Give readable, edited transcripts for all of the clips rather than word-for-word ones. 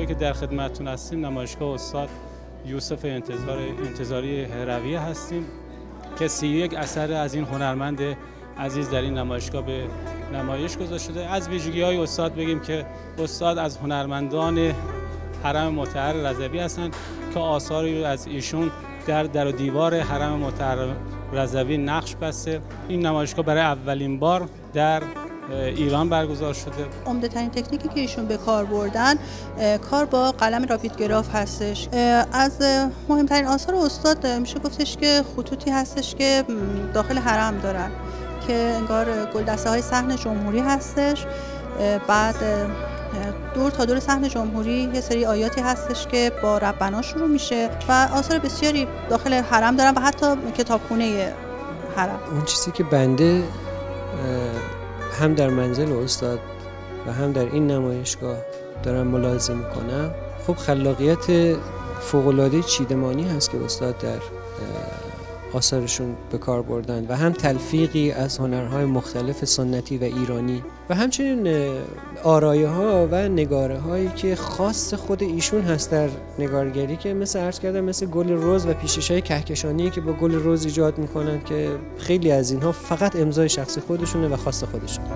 نمایشگاهی که در خدمتتون هستیم نمایشگاه استاد یوسف انتظاری هرویه هستیم که 31 اثر از این هنرمند عزیز در این نمایشگاه به نمایش گذاشته شده. از ویژگی‌های استاد بگیم که استاد از هنرمندان حرم مطهر رضوی هستند که آثاری از ایشون در و دیوار حرم مطهر رضوی نقش بسته. این نمایشگاه برای اولین بار در ایران برگزار شده. عمده ترین تکنیکی که ایشون به کار بردن کار با قلم راپید گراف هستش. از مهمترین آثار استاد میشه گفتش که خطوطی هستش که داخل حرم دارن که انگار گلدسته های صحن جمهوری هستش. بعد دور تا دور صحن جمهوری یه سری آیاتی هستش که با ربنا شروع میشه و آثار بسیاری داخل حرم دارن و حتی کتابخونه حرم. اون چیزی که بنده هم در منزل استاد و هم در این نمایشگاه دارم ملاحظه میکنم، خب خلاقیت فوق‌العاده چیدمانی هست که استاد در آثارشون به کار بردن و هم تلفیقی از هنرهای مختلف سنتی و ایرانی و همچنین آرایه‌ها و نگاره‌هایی که خاص خود ایشون هست در نگارگری که مثل عرض کردم مثل گل رز و پیچش‌های کهکشانی که با گل رز ایجاد می‌کنن که خیلی از اینها فقط امضای شخصی خودشونه و خاص خودشونه.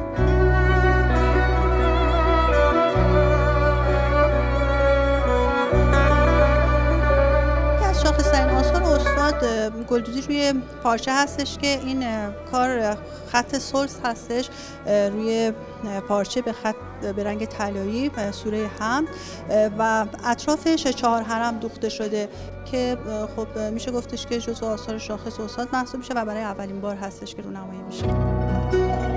گلدوزی روی پارچه هستش که این کار خط سلس هستش روی پارچه به رنگ طلایی سوره حمد و اطرافش 4 حرم دوخته شده که خب میشه گفتش که جزو آثار شاخص استاد محسوب میشه و برای اولین بار هستش که رونمایی میشه.